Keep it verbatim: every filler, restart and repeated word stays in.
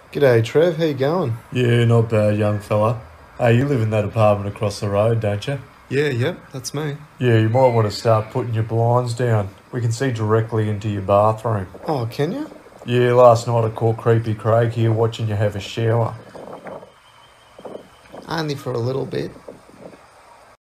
G'day, Trev. How you going? Yeah, not bad, young fella. Hey, you live in that apartment across the road, don't you? Yeah, yep, that's me. Yeah, you might want to start putting your blinds down. We can see directly into your bathroom. Oh, can you? Yeah, last night I caught Creepy Craig here watching you have a shower. Only for a little bit.